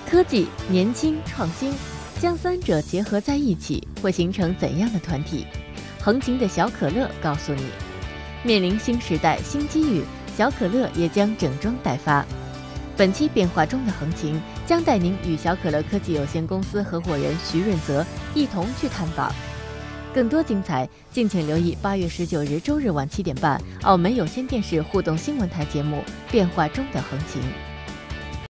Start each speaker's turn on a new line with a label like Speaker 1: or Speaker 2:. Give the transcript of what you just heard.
Speaker 1: 科技、年轻、创新，将三者结合在一起，会形成怎样的团体？横琴的小可乐告诉你，面临新时代新机遇，小可乐也将整装待发。本期变化中的横琴将带您与小可乐科技有限公司合伙人徐润泽一同去探访。更多精彩，敬请留意8月19日周日晚7点半，澳门有线电视互动新闻台节目《变化中的横琴》。